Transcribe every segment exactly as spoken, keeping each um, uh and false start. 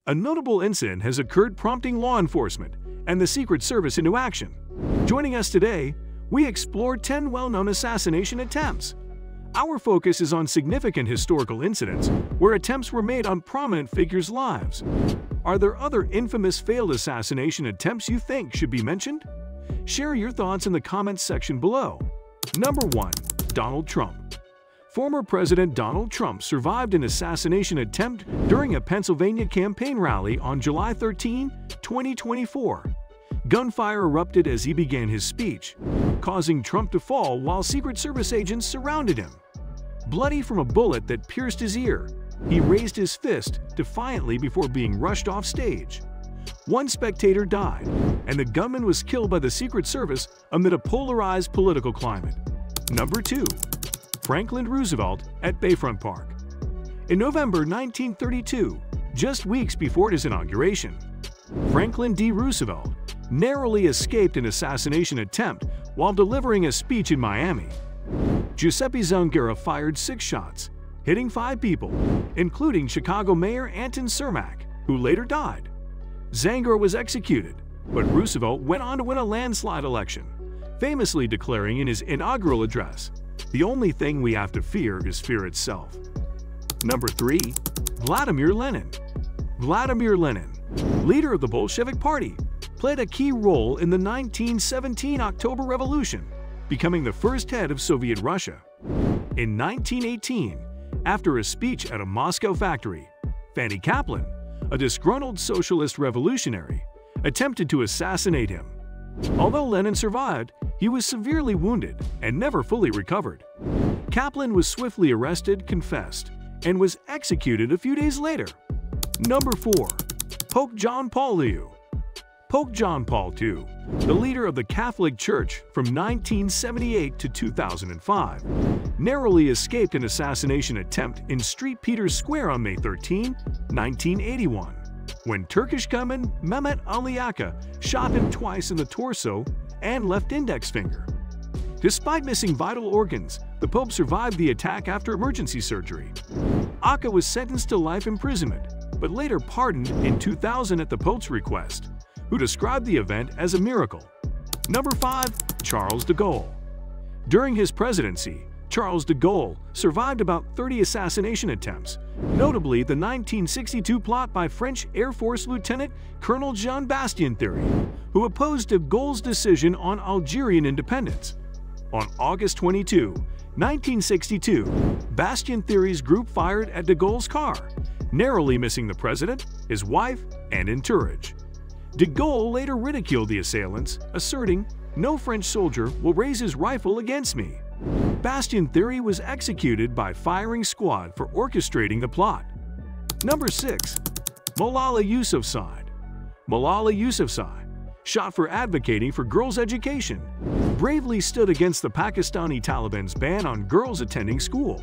a notable incident has occurred prompting law enforcement and the Secret Service into action. Joining us today, we explore ten well-known assassination attempts. Our focus is on significant historical incidents where attempts were made on prominent figures' lives. Are there other infamous failed assassination attempts you think should be mentioned? Share your thoughts in the comments section below. Number one. Donald Trump. Former President Donald Trump survived an assassination attempt during a Pennsylvania campaign rally on July thirteenth, twenty twenty-four. Gunfire erupted as he began his speech, causing Trump to fall while Secret Service agents surrounded him. Bloody from a bullet that pierced his ear, he raised his fist defiantly before being rushed off stage. One spectator died, and the gunman was killed by the Secret Service amid a polarized political climate. Number two. Franklin Roosevelt at Bayfront Park. In November nineteen thirty-two, just weeks before his inauguration, Franklin D. Roosevelt narrowly escaped an assassination attempt while delivering a speech in Miami. Giuseppe Zangara fired six shots, hitting five people, including Chicago Mayor Anton Cermak, who later died. Zangara was executed, but Roosevelt went on to win a landslide election, famously declaring in his inaugural address, "The only thing we have to fear is fear itself." Number three. Vladimir Lenin. Vladimir Lenin, leader of the Bolshevik Party, played a key role in the nineteen seventeen October Revolution, becoming the first head of Soviet Russia. In nineteen eighteen, after a speech at a Moscow factory, Fanny Kaplan, a disgruntled socialist revolutionary, attempted to assassinate him. Although Lenin survived, he was severely wounded and never fully recovered. Kaplan was swiftly arrested, confessed, and was executed a few days later. Number four. Pope John Paul the Second. Pope John Paul the Second, the leader of the Catholic Church from nineteen seventy-eight to two thousand five, narrowly escaped an assassination attempt in Street Peter's Square on May thirteenth, nineteen eighty-one, when Turkish gunman Mehmet Ali Aka shot him twice in the torso and left index finger. Despite missing vital organs, the Pope survived the attack after emergency surgery. Aka was sentenced to life imprisonment, but later pardoned in two thousand at the Pope's request, who described the event as a miracle. Number five. Charles de Gaulle. During his presidency, Charles de Gaulle survived about thirty assassination attempts, notably the nineteen sixty-two plot by French Air Force Lieutenant Colonel Jean-Bastien Thiry, who opposed de Gaulle's decision on Algerian independence. On August twenty-second, nineteen sixty-two, Bastien Thiry's group fired at de Gaulle's car, narrowly missing the president, his wife, and entourage. De Gaulle later ridiculed the assailants, asserting, "No French soldier will raise his rifle against me." Bastien Thiry was executed by firing squad for orchestrating the plot. Number six. Malala Yousafzai. Malala Yousafzai, shot for advocating for girls' education, bravely stood against the Pakistani Taliban's ban on girls attending school.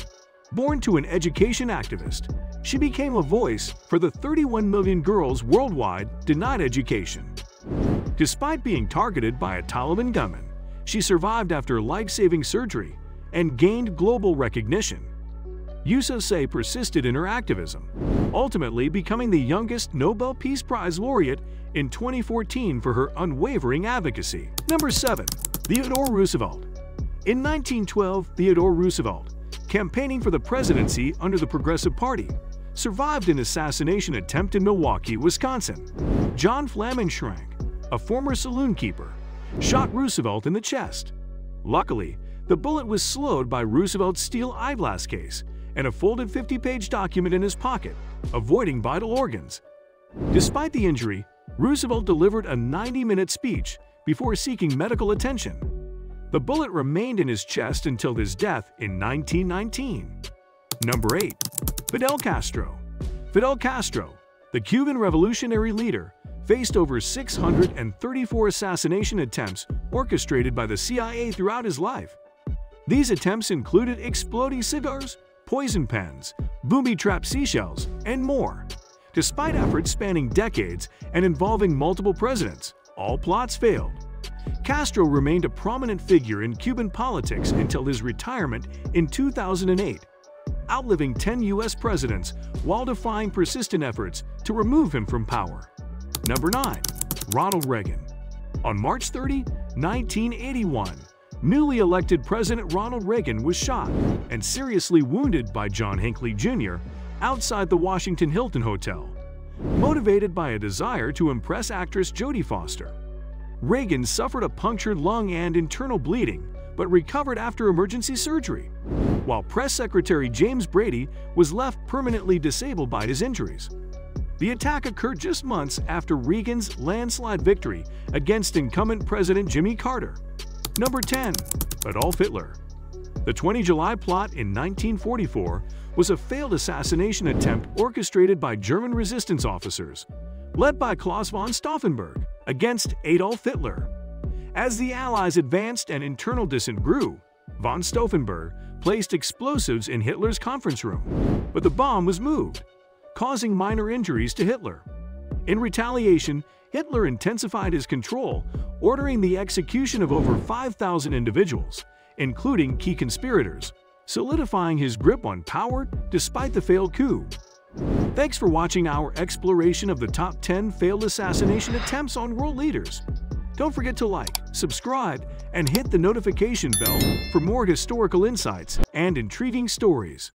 Born to an education activist, she became a voice for the thirty-one million girls worldwide denied education. Despite being targeted by a Taliban gunman, she survived after life-saving surgery and gained global recognition. Yousafzai persisted in her activism, ultimately becoming the youngest Nobel Peace Prize laureate in twenty fourteen for her unwavering advocacy. Number seven. Theodore Roosevelt. In nineteen twelve, Theodore Roosevelt, campaigning for the presidency under the Progressive Party, survived an assassination attempt in Milwaukee, Wisconsin. John Flamin Schrank, a former saloon keeper, shot Roosevelt in the chest. Luckily, the bullet was slowed by Roosevelt's steel eyeglass case and a folded fifty-page document in his pocket, avoiding vital organs. Despite the injury, Roosevelt delivered a ninety-minute speech before seeking medical attention. The bullet remained in his chest until his death in nineteen nineteen. Number eight. Fidel Castro. Fidel Castro, the Cuban revolutionary leader, faced over six hundred thirty-four assassination attempts orchestrated by the C I A throughout his life. These attempts included exploding cigars, poison pens, booby-trapped seashells, and more. Despite efforts spanning decades and involving multiple presidents, all plots failed. Castro remained a prominent figure in Cuban politics until his retirement in two thousand eight. outliving ten U S presidents while defying persistent efforts to remove him from power. Number nine. Ronald Reagan. On March thirtieth, nineteen eighty-one, newly elected President Ronald Reagan was shot and seriously wounded by John Hinckley Junior outside the Washington Hilton Hotel, motivated by a desire to impress actress Jodie Foster. Reagan suffered a punctured lung and internal bleeding, but recovered after emergency surgery, while Press Secretary James Brady was left permanently disabled by his injuries. The attack occurred just months after Reagan's landslide victory against incumbent President Jimmy Carter. Number ten. Adolf Hitler. The twentieth of July plot in nineteen forty-four was a failed assassination attempt orchestrated by German resistance officers, led by Claus von Stauffenberg, against Adolf Hitler. As the Allies advanced and internal dissent grew, von Stauffenberg placed explosives in Hitler's conference room, but the bomb was moved, causing minor injuries to Hitler. In retaliation, Hitler intensified his control, ordering the execution of over five thousand individuals, including key conspirators, solidifying his grip on power despite the failed coup. Thanks for watching our exploration of the top ten failed assassination attempts on world leaders. Don't forget to like, subscribe, and hit the notification bell for more historical insights and intriguing stories.